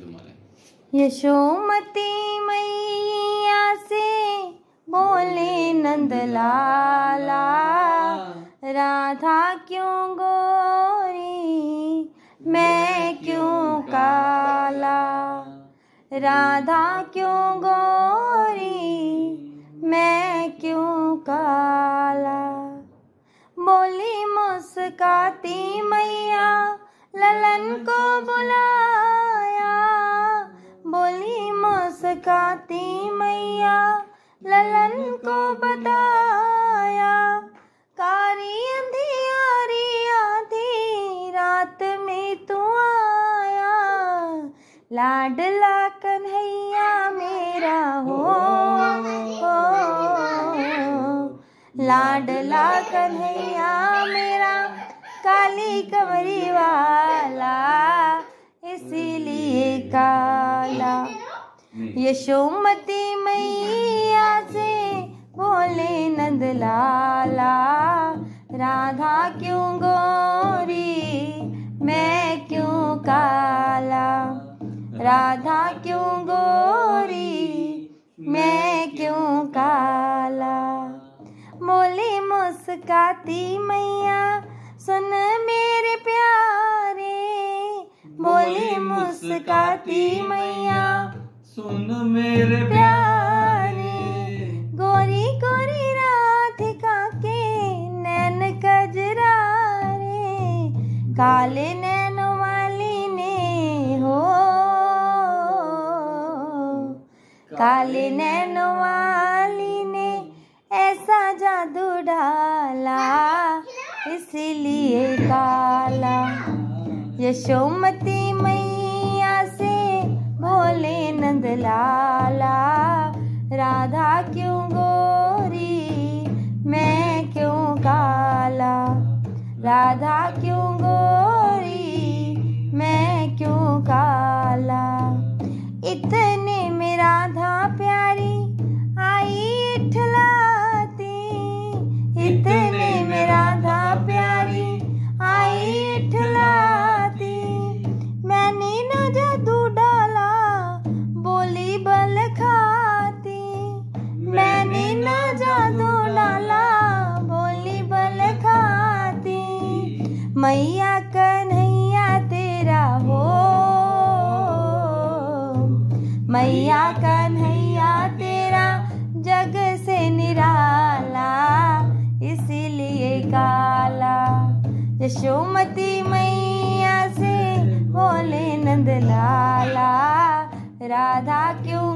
यशोमती मैया से बोले नंदलाला, राधा क्यों गोरी मैं क्यों काला, राधा क्यों गोरी मैं क्यों काला। बोली मुस्काती मैया ललन को बुलाया, बोली मुस्काती मैया ललन को बताया, कारी अंधियारी आधी रात में तू आया, लाडला कन्हैया मेरा हो, लाडला कन्हैया मेरा काली कमरी वाला इसीलिए काला। यशोमती मैया से बोले नंदलाला, राधा क्यों गोरी मैं क्यों काला, राधा क्यों गोरी मैं क्यों काला। बोली मुस्काती मैया सुन मेरे प्यारे, बोली मुस्काती मैया सुन मेरे प्यारे, गोरी गोरी राधिका के नैन कजरारे, काले नैनों वाली ने हो, काले नैनों वाली ने ऐसा जादू डाला इसलिए काला। यशोमती मैया से बोले नंदलाला, राधा क्यों गोरी मैं क्यों काला, राधा क्यों गोरी मैं क्यों काला। इतने में राधा प्यारी आई इठलाती, इतने में राधा प्यारी आई इठलाती, मैंने न जादू डाला बोली बल खाती, मैंने न जादू डाला बोली बल खाती, मैया कन्हैया तेरा हो, मैया कन्हैया तेरा जग से निराला इसीलिए काला। यशोमती मैया से बोले नंदलाला, राधा क्यों